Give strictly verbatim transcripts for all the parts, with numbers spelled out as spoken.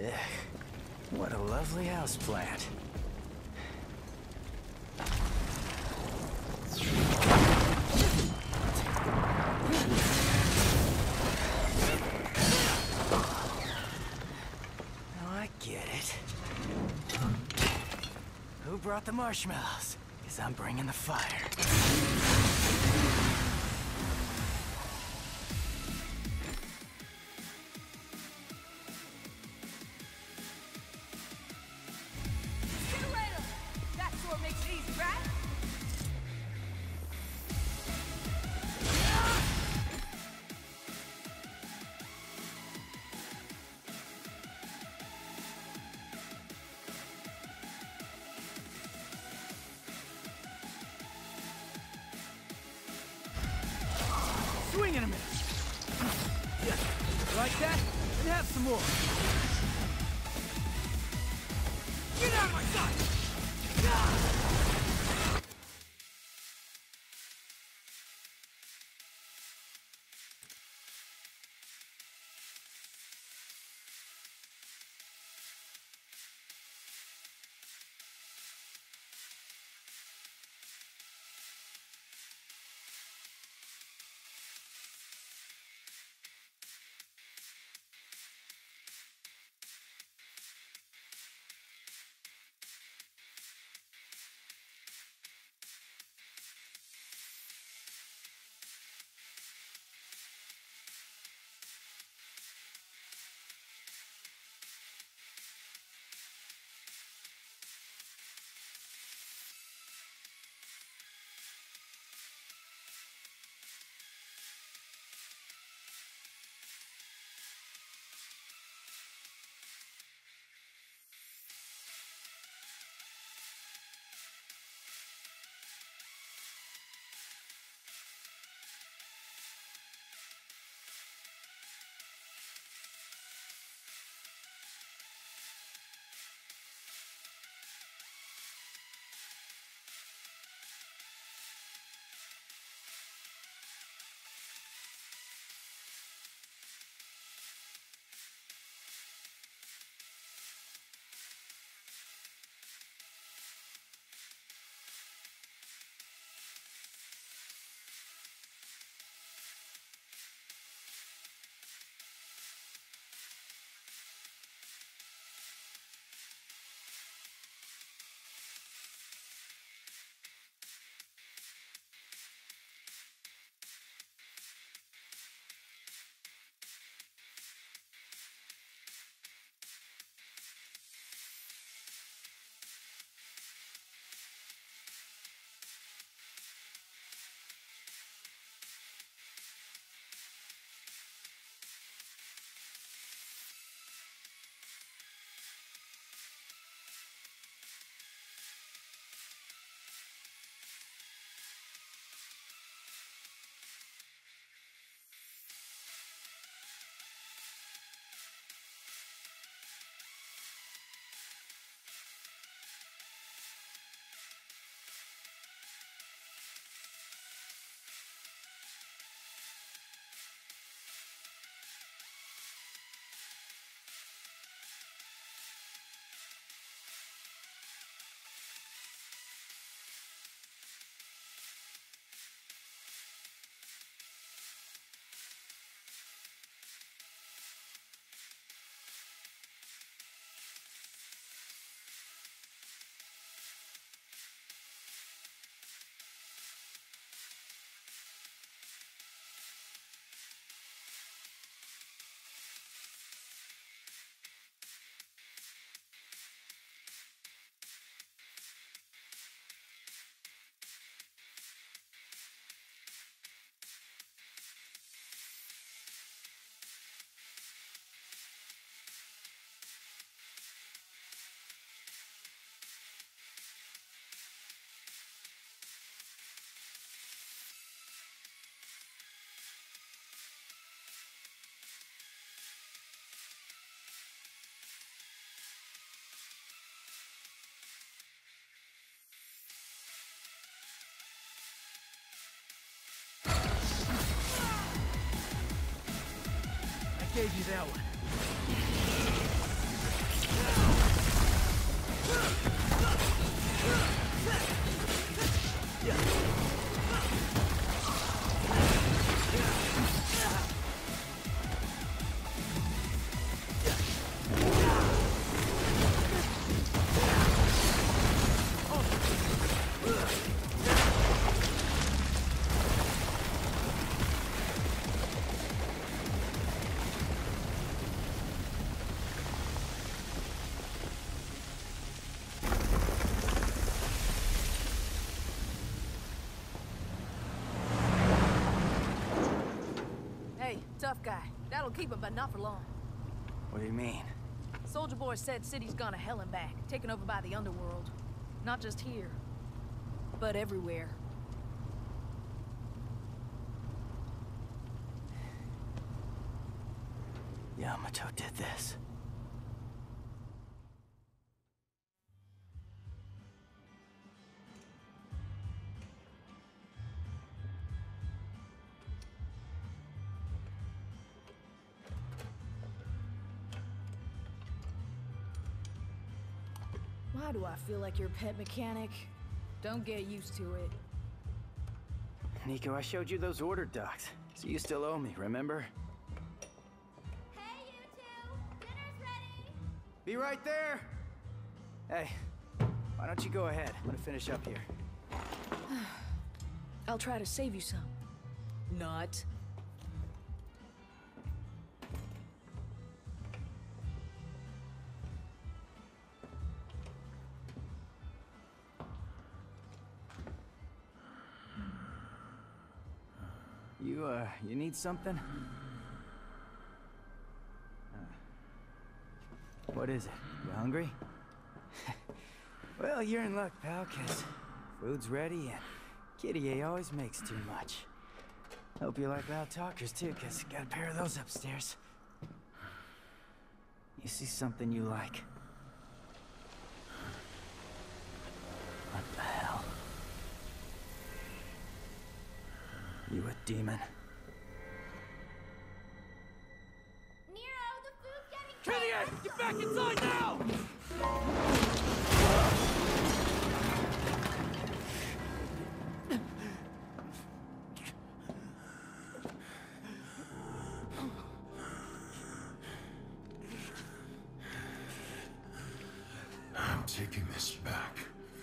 What a lovely houseplant. Now I get it. Who brought the marshmallows? Because I'm bringing the fire. Swing in a minute. Yeah. Like that? And have some more. Get out of my sight! Ah! Gave you that one. Tough guy. That'll keep him, but not for long. What do you mean? Soldier Boy said city's gone to hell and back, taken over by the underworld. Not just here, but everywhere. Yamato did this. Why do I feel like your pet mechanic? Don't get used to it. Nico, I showed you those order docs, so you still owe me, remember? Hey, you two! Dinner's ready! Be right there! Hey, why don't you go ahead? I'm gonna finish up here. I'll try to save you some. Not. You, uh, you need something? Uh, what is it? You hungry? Well, you're in luck, pal, 'cause food's ready and Kitty A always makes too much. Hope you like loud talkers, too, 'cause got a pair of those upstairs. You see something you like? What the hell? You a demon? Nero, the food's getting Kitty, get back inside now! I'm taking this back.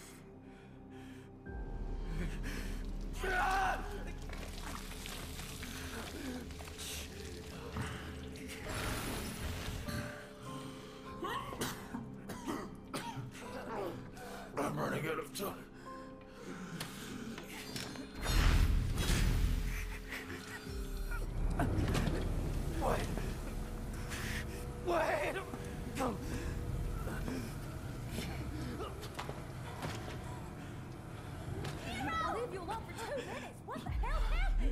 I'm running out of time. What? Wait! I'll leave you alone for two minutes! What the hell happened?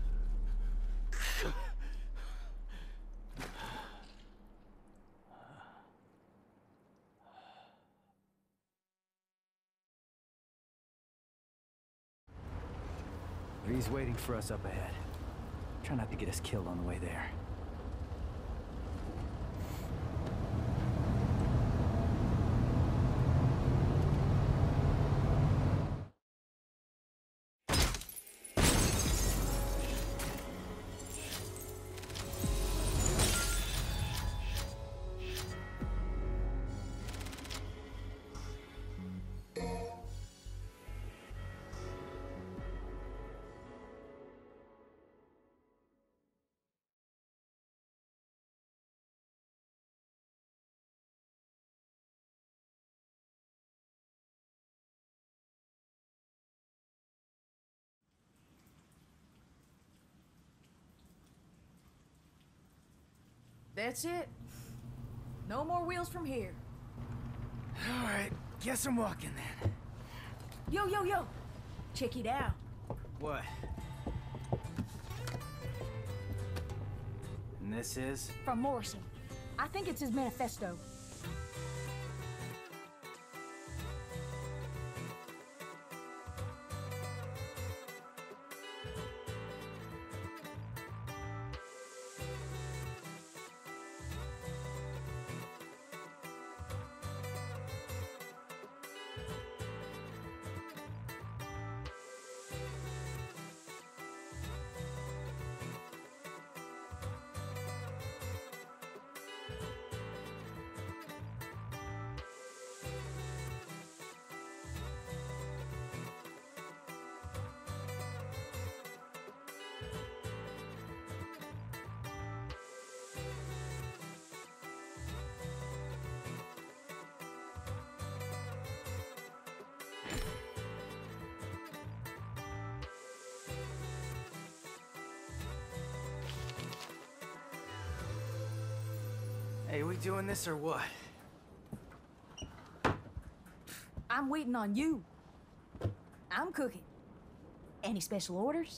He's waiting for us up ahead. Try not to get us killed on the way there. That's it. No more wheels from here. All right, guess I'm walking then. Yo, yo, yo! Check it out. What? And this is? From Morrison. I think it's his manifesto. Hey, we doing this or what? I'm waiting on you. I'm cooking. Any special orders?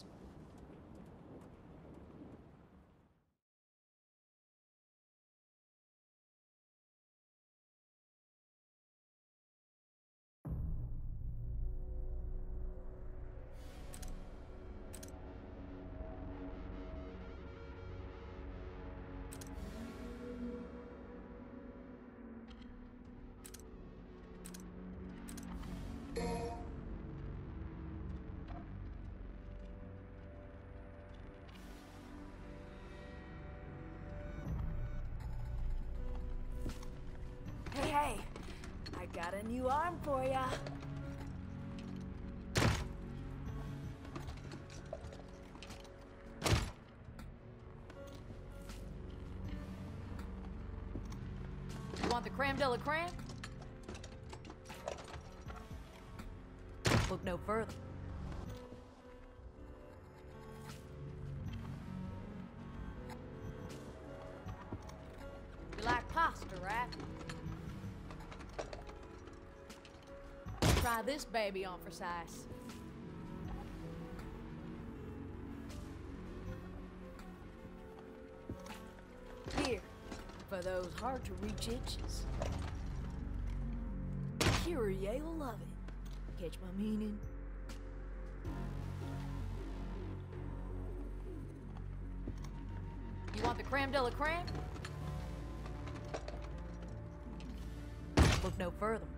Hey, hey, I got a new arm for ya. You want the creme de la creme? Look no further. You like pasta, right? Try this baby on for size. Here, for those hard-to-reach itches. Kyrie will love it. Catch my meaning? You want the creme de la creme? Look no further.